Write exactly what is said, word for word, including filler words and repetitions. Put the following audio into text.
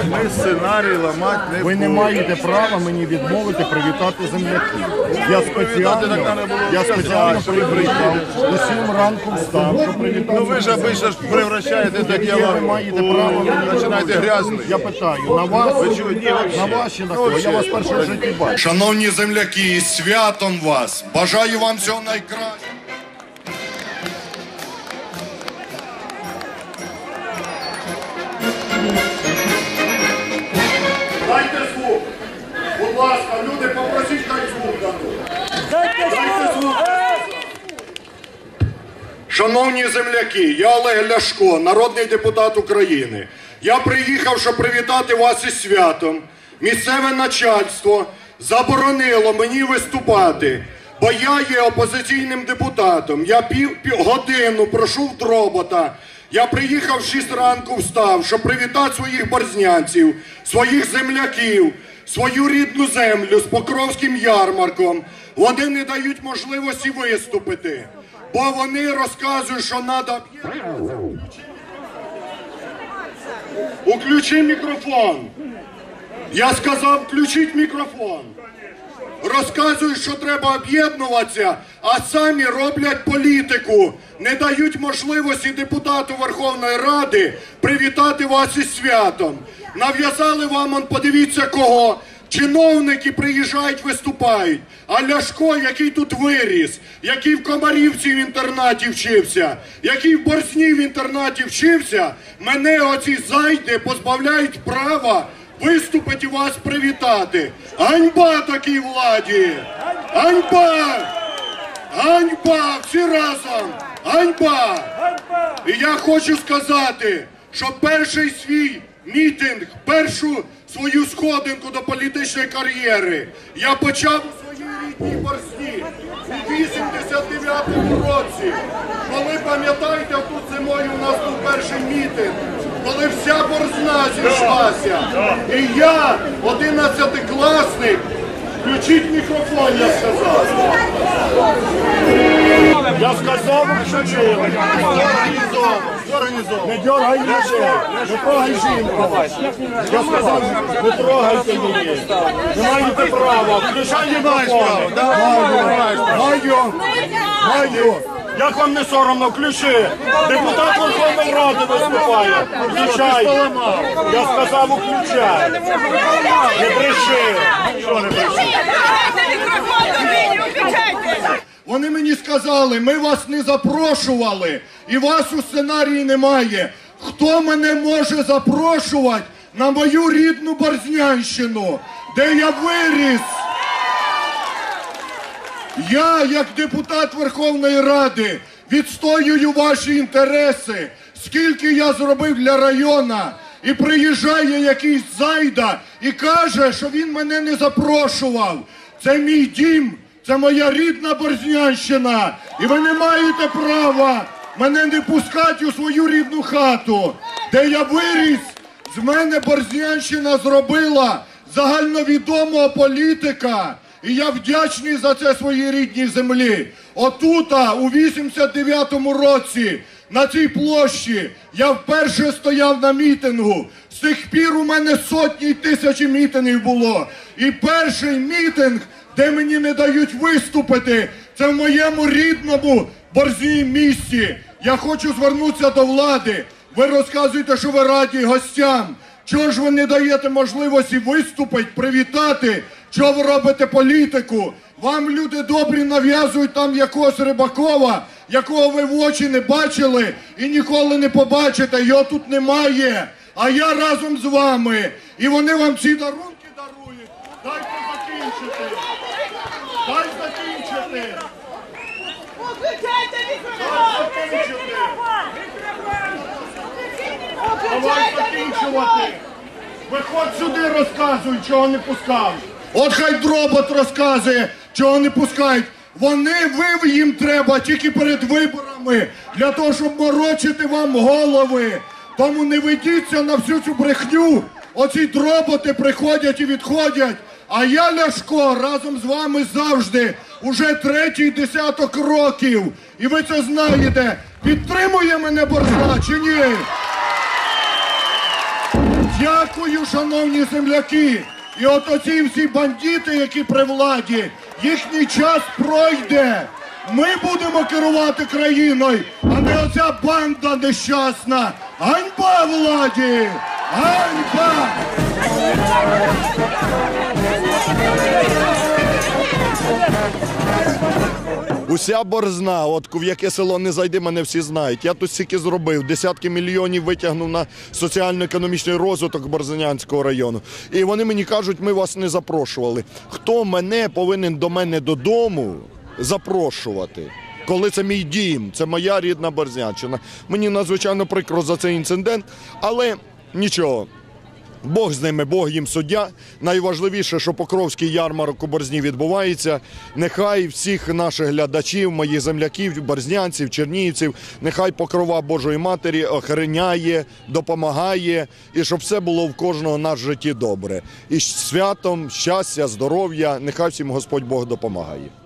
Ми сценарій ламати не будемо. Ви не маєте права мені відмовити привітати земляків. Я спеціально, я спеціально приїхав, у сім ранку встав, щоб привітати. Ну ви ж обично ж превращаєте таке Ви не маєте права мені починаєте грязно. Я питаю, на вас, на вас чи на кого? Я вас перше в житті бачу. Шановні земляки, із святом вас! Бажаю вам всього найкращого! Дайте звук! Будь ласка, люди, попросіть, хай звук дадуть. Дайте звук! Шановні земляки, я Олег Ляшко, народний депутат України. Я приїхав, щоб привітати вас із святом. Місцеве начальство заборонило мені виступати, бо я є опозиційним депутатом. Я пів, пів годину прошу в дробота. Я приїхав в шість ранку, встав, щоб привітати своїх борзнянців, своїх земляків, свою рідну землю з Покровським ярмарком. Вони не дають можливості виступити, бо вони розказують, що треба... Уключи мікрофон. Я сказав, включіть мікрофон. Розказують, що треба об'єднуватися, а самі роблять політику. Не дають можливості депутату Верховної Ради привітати вас із святом. Нав'язали вам, он, подивіться кого. Чиновники приїжджають, виступають. А Ляшко, який тут виріс, який в Комарівці в інтернаті вчився, який в Борзні в інтернаті вчився, мене оці зайди позбавляють права виступити і вас привітати. Ганьба такій владі! Ганьба! Ганьба! Всі разом! Ганьба! І я хочу сказати, що перший свій мітинг, першу свою сходинку до політичної кар'єри я почав у своїй рідній Борзні у вісімдесят дев'ятому році, коли, пам'ятаєте, тут зимою у нас був перший мітинг, коли вся Борзна зійшлася. І я, одинадцятикласник, включіть мікрофон, я сказав. Я сказав, включили. Не дергай людей, не трогай жінку. Я сказав, не трогайте її. Не маєте права, включай мікрофон. Маю, маю. Як вам не соромно, включи. Депутат Верховної Ради виступає. Включай. Я сказав, включай. Не бреши. Що не бреши? Вони мені сказали, ми вас не запрошували, і вас у сценарії немає. Хто мене може запрошувати на мою рідну Борзнянщину, де я виріс? Я, як депутат Верховної Ради, відстоюю ваші інтереси. Скільки я зробив для району, і приїжджає якийсь зайда і каже, що він мене не запрошував. Це мій дім. Це моя рідна Борзнянщина, і ви не маєте права мене не пускати у свою рідну хату, де я виріс. З мене Борзнянщина зробила загальновідомого політика, і я вдячний за це своїй рідній землі. Отута, у вісімдесят дев'ятому році, на цій площі, я вперше стояв на мітингу. З тих пір у мене сотні й тисячі мітингів було. І перший мітинг, де мені не дають виступити, це в моєму рідному Борзні місті. Я хочу звернутися до влади. Ви розказуєте, що ви раді гостям. Чого ж ви не даєте можливості виступити, привітати? Чого ви робите політику? Вам люди добрі нав'язують там якогось Рибакова, якого ви в очі не бачили і ніколи не побачите. Його тут немає. А я разом з вами. І вони вам ці дарунки дарують. Дайте закінчити. Дай закінчити! Виключайте мікрофон! Давай закінчувати! Виходь сюди, розказуй, чого не пускав! От хай дробот розказує, чого не пускають! Вони, ви їм треба тільки перед виборами, для того, щоб морочити вам голови! Тому не ведіться на всю цю брехню! Оці дроботи приходять і відходять! А я, Ляшко, разом з вами завжди, уже третій десяток років. І ви це знаєте. Підтримує мене Борзна чи ні? Дякую, шановні земляки. І от оці всі бандити, які при владі, їхній час пройде. Ми будемо керувати країною, а не оця банда нещасна. Ганьба владі! Ганьба! Уся борзна, от в яке село не зайди, мене всі знають. Я тут стільки зробив, десятки мільйонів витягнув на соціально-економічний розвиток Борзнянського району. І вони мені кажуть, ми вас не запрошували. Хто мене повинен до мене додому запрошувати? Коли це мій дім, це моя рідна Борзнянщина. Мені надзвичайно прикро за цей інцидент, але нічого. Бог з ними, Бог їм суддя. Найважливіше, що Покровський ярмарок у Борзні відбувається. Нехай всіх наших глядачів, моїх земляків, борзнянців, чернігівців, нехай покрова Божої Матері охороняє, допомагає, і щоб все було в кожного нас в житті добре. І з святом, щастя, здоров'я, нехай всім Господь Бог допомагає.